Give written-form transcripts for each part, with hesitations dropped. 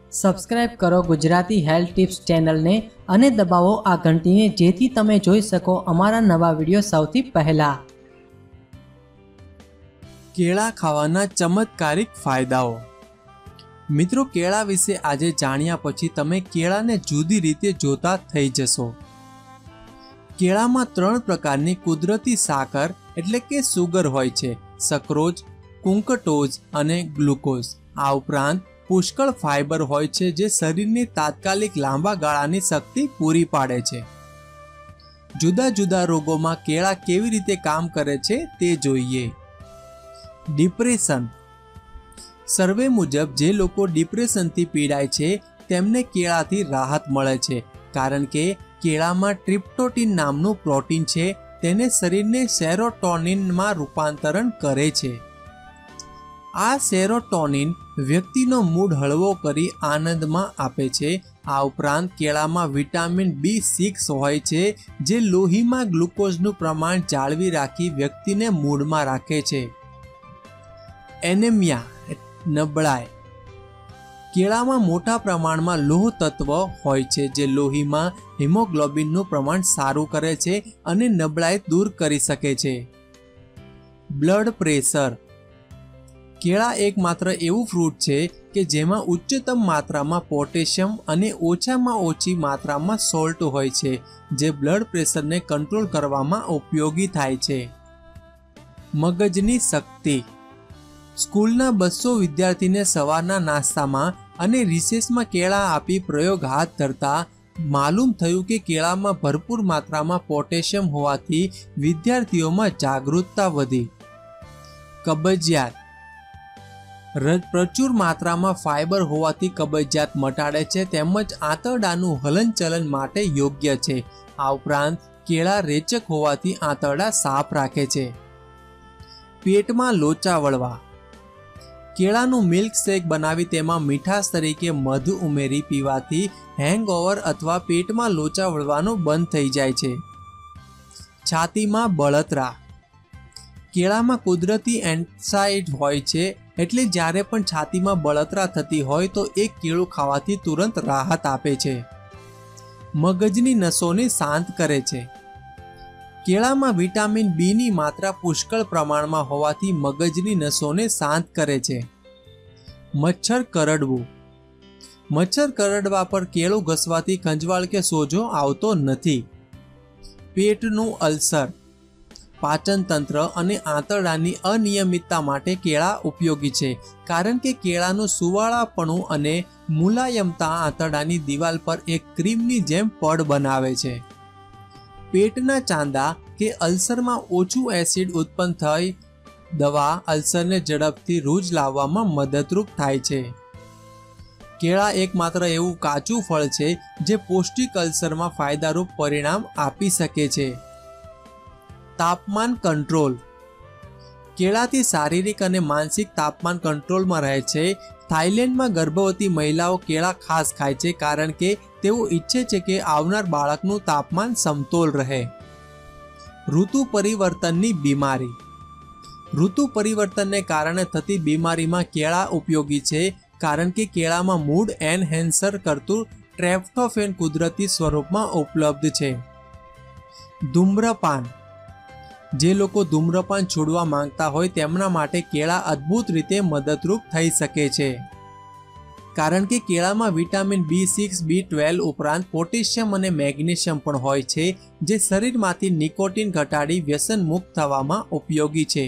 Subscribe કરો Gujarati health tips ચેનલને અને દબાવો આ ઘંટીને જેથી તમે જોઈ શકો અમારા નવા વિડીયો સૌથી પહેલા। કેળા ખાવાના ચમત્કારિક ફાયદાઓ। મિત્રો, કેળા વિશે આજે જાણ્યા પછી તમે કેળાને જુદી રીતે જોતા થઈ જશો। કેળામાં 3 પ્રકારની કુદરતી સાકર એટલે કે સુગર હોય છે, સક્રોજ, કુંકટોઝ અને ગ્લુકોઝ। આ ઉપરાંત પુષ્કળ ફાઇબર હોય છે જે શરીરની તાત્કાલિક લાંબા ગાળાની શક્તિ પૂરી પાડે છે। જુદા જુદા રોગોમાં કેળા કેવી રીતે કામ કરે છે તે જોઈએ। ડિપ્રેશન। સર્વે મુજબ જે લોકો ડિપ્રેશનથી પીડાય છે તેમને કેળાથી રાહત મળે છે, કારણ કે કેળામાં ટ્રિપ્ટોટીન નામનું પ્રોટીન છે, તેને શરીરને સેરોટોનિનમાં રૂપાંતરણ કરે છે। આ સેરોટોનિન વ્યક્તિનો મૂડ હળવો કરી આનંદમાં આપે છે। આ ઉપરાંત કેળામાં વિટામિન B6 હોય છે જે લોહીમાં ગ્લુકોઝનું પ્રમાણ જાળવી રાખી વ્યક્તિને મૂડમાં રાખે છે। એનેમિયા નબળાઈ। કેળામાં મોટા પ્રમાણમાં લોહ તત્વ હોય છે જે લોહીમાં હિમોગ્લોબિનનું પ્રમાણ સારું કરે છે અને નબળાઈ દૂર કરી શકે છે। Blood pressure. કેળા એકમાત્ર એવું ફ્રૂટ છે કે જેમાં ઉચ્ચતમ માત્રામાં પોટેશિયમ અને ઓછામાં ઓછી માત્રામાં સોલ્ટ હોય છે, જે બ્લડ પ્રેશરને કંટ્રોલ કરવામાં ઉપયોગી થાય છે। મગજની શક્તિ। સ્કૂલના 200 વિદ્યાર્થીને સવારના નાસ્તામાં અને રિસેસમાં કેળા આપી પ્રયોગ હાથ ધરતા માલુમ થયું કે કેળામાં ભરપૂર માત્રામાં પોટેશિયમ હોવાથી વિદ્યાર્થીઓમાં જાગૃતતા વધી। કબજિયાત। પ્રચુર માત્રામાં ફાઇબર હોવાથી કબજિયાત મટાડે છે તેમજ આંતરડાનું હલનચલન માટે યોગ્ય છે। આ ઉપરાંત કેળા રેચક હોવાથી આંતરડા સાફ રાખે છે। પેટમાં લોચા વળવા। કેળાનું મિલ્ક શેક બનાવી તેમાં મીઠાશ તરીકે મધ ઉમેરી પીવાથી હેંગઓવર અથવા પેટમાં લોચા વળવાનું બંધ થઈ જાય છે। છાતીમાં બળતરા। કેળામાં કુદરતી એન્ટાસાઇડ હોય છે, એટલે જ્યારે પણ છાતીમાં બળતરા થતી હોય તો એક કેળું ખાવાથી તુરંત રાહત આપે છે। મગજની નસોને શાંત કરે છે। કેળામાં વિટામિન બીની માત્રા પુષ્કળ પ્રમાણમાં હોવાથી મગજની નસોને શાંત કરે છે। મચ્છર કરડવું। મચ્છર કરડવા પર કેળું ઘસવાથી ખંજવાળ કે સોજો આવતો નથી। પેટનું અલ્સર। પાચન તંત્ર અને આંતરડાની અનિયમિતતા માટે કેળા ઉપયોગી છે, કારણ કે કેળાનું સુવાળાપણું અને મુલાયમતા આંતરડાની દિવાલ પર એક ક્રીમની જેમ પડ બનાવે છે। પેટના ચાંદા કે અલ્સરમાં ઓછું એસિડ ઉત્પન્ન થઈ દવા અલ્સરને ઝડપથી રૂજ લાવવામાં મદદરૂપ થાય છે। કેળા એકમાત્ર એવું કાચું ફળ છે જે પૌષ્ટિક અલ્સરમાં ફાયદારૂપ પરિણામ આપી શકે છે। તાપમાન કંટ્રોલ। કેળાથી શારીરિક અને માનસિક તાપમાન કંટ્રોલમાં રહે છે। થાઇલેન્ડમાં ગર્ભવતી મહિલાઓ કેળા ખાસ ખાય છે, કારણ કે તેઓ ઈચ્છે છે કે આવનાર બાળકનું તાપમાન સમતોલ રહે। ઋતુ પરિવર્તનની બીમારી। ઋતુ પરિવર્તનને કારણે થતી બીમારીમાં કેળા ઉપયોગી છે, કારણ કે કેળામાં મૂડ એનહેન્સર કરતું ટ્રેપ્ટોફેન કુદરતી સ્વરૂપમાં ઉપલબ્ધ છે। ધૂમ્રપાન। જે લોકો ધૂમ્રપાન છોડવા માંગતા હોય તેમના માટે કેળા અદ્ભુત રીતે મદદરૂપ થઈ શકે છે, કારણ કે કેળામાં વિટામિન B6, B12 ઉપરાંત પોટેશિયમ અને મેગ્નેશિયમ પણ હોય છે, જે શરીરમાંથી નિકોટિન ઘટાડી વ્યસન મુક્ત થવામાં ઉપયોગી છે।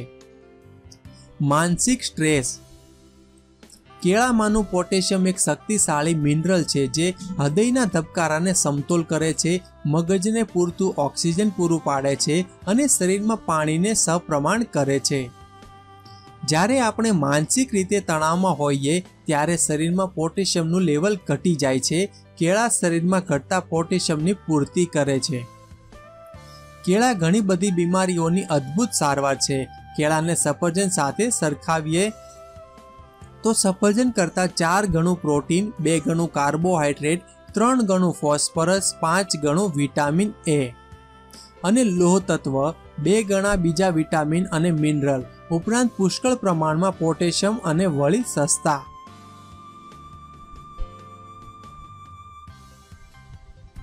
માનસિક સ્ટ્રેસ। કેળામાંનું પોટેશિયમ એક શક્તિશાળી મિનરલ છે જે હૃદયના ધબકારાને સમતોલ કરે છે, મગજને પૂરતું ઓક્સિજન પૂરું પાડે છે અને શરીરમાં પાણીને સપ્રમાણ કરે છે। જ્યારે આપણે માનસિક રીતે તણાવમાં હોઈએ ત્યારે શરીરમાં પોટેશિયમનું લેવલ ઘટી જાય છે। કેળા શરીરમાં ઘટતા પોટેશિયમની પૂર્તિ કરે છે। કેળા ઘણી બધી બીમારીઓની અદ્ભુત સારવાર છે। કેળાને સફરજન સાથે સરખાવીએ તો સફરજન કરતાં 4 ગણું પ્રોટીન, 2 ગણું કાર્બોહાઈડ્રેટ, 3 ગણું ફોસ્ફરસ, 5 ગણું વિટામિન A અને લોહ તત્વ, 2 ગણા બીજા વિટામિન અને મિનરલ ઉપરાંત પુષ્કળ પ્રમાણમાં પોટેશિયમ અને વળી સસ્તા।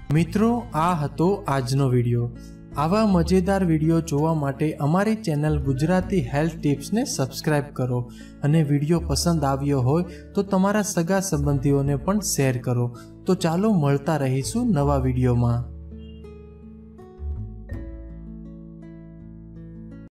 મિત્રો, આ હતો આજનો વિડીયો. આવા મજેદાર વિડીયો જોવા માટે અમારી ચેનલ ગુજરાતી હેલ્થ ટિપ્સને સબસ્ક્રાઇબ કરો અને વિડીયો પસંદ આવ્યો હોય તો તમારા સગા સંબંધીઓને પણ શેર કરો. તો ચાલો મળતા રહીશું નવા વિડીયોમાં.